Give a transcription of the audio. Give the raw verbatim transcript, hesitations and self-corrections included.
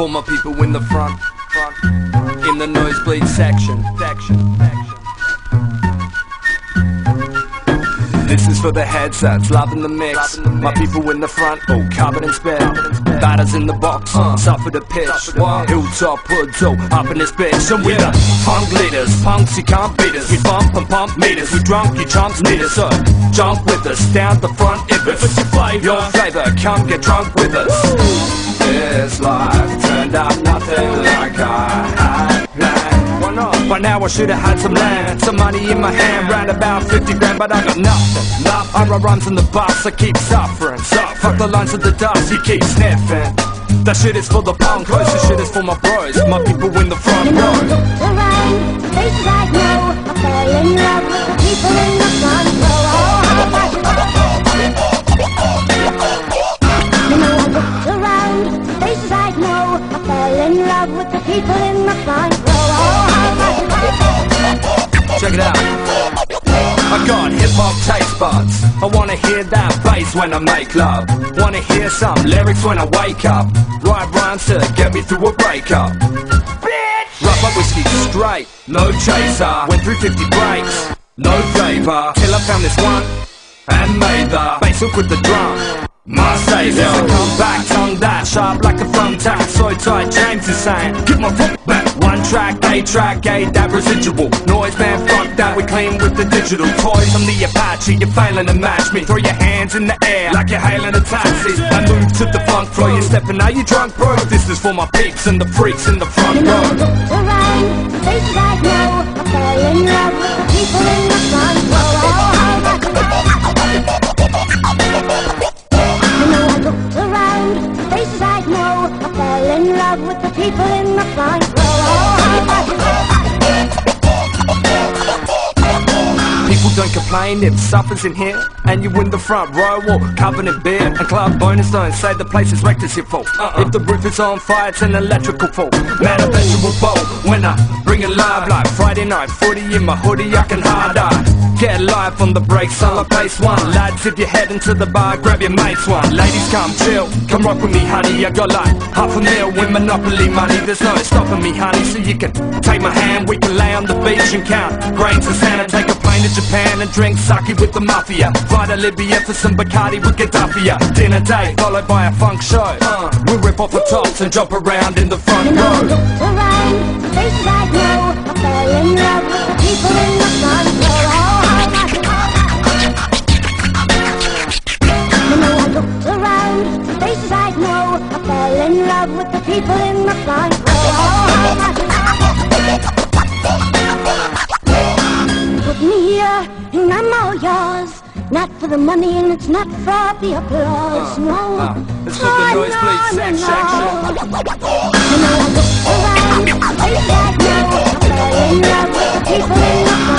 For my people in the front, front, in the nosebleed section, section, section. This is for the headsets, loving the mix. My people in the front, oh, covered in spit. Batters in the box, uh, suffer the pitch. Hilltop hoods, oh, up in this bitch. And we're the funk leaders, punks, you can't beat us. We bump and pump meters, we drunk, you chumps need us. So jump with us, down the front if it's your flavor. Your flavor, come get drunk with us. This life turned out nothing like I had planned. Why not? By now I should've had some land, some money in my hand, round about fifty grand, but I got nothing. Nothing. I run runs in the bus, I keep suffering. suffering. Fuck the lines of the dust, you keep sniffing. That shit is for the punkos, this shit is for my bros, my people in the front you know, row. I look around, faces I know, I fell in love with the people in the front row. Oh, how much you know, I looked around, faces I know, I fell in love with the people in the front row. Check it out. I got hip-hop taste buds. I wanna hear that bass when I make love. Wanna hear some lyrics when I wake up. Write rhymes to get me through a breakup. Bitch! Rough up whiskey straight, no chaser. Went through fifty breaks, no vapor. Till I found this one and made the bass hook with the drum. My savior, I come back, tongue that sharp like a thumbtack. So tight, James is saying, get my foot back. One track, A track, A, that residual noise, man, fuck that, we clean with the digital toys. I'm the Apache, you're failing to match me. Throw your hands in the air like you're hailing a taxi. I move to the funk flow, you're stepping, are you drunk, bro? This is for my peeps and the freaks in the front you know, row. I looked around, faces I know, I fell in love with the people in the front row. Oh, how much you know, I looked around, faces I know, I fell in love with the people in the front row. People don't complain if suffers in here, and you in the front row or covered in beer. And club bonus don't say the place is wrecked, it's your fault. Uh-uh. If the roof is on fire, it's an electrical fault. Man, a vegetable bowl when I bring it live like Friday night footy in my hoodie, I can hard eye. Get live on the breaks, on the pace one. Lads, if you're heading to the bar, grab your mates one. Ladies, come chill, come rock with me, honey. I got like half a mil with Monopoly money. There's no stopping me, honey, so you can take my hand. We can lay on the beach and count grains of sand and take a plane to Japan and drink sake with the mafia. Fly to Libya for some Bacardi with Gaddafi. Dinner date followed by a funk show. Uh, we'll rip off the tops and jump around in the front you know, row. I looked around, faces I know, I fell in love with the people in the front row. Oh, how much you know, I looked around, faces I know, I fell in love with the people in the front row. Oh, how much put me here and I'm all yours. Not for the money and it's not for the applause. Uh, no, uh, it's for the oh, nosebleed no, section. You know, I looked around, faces I know, I fell in love with the people in the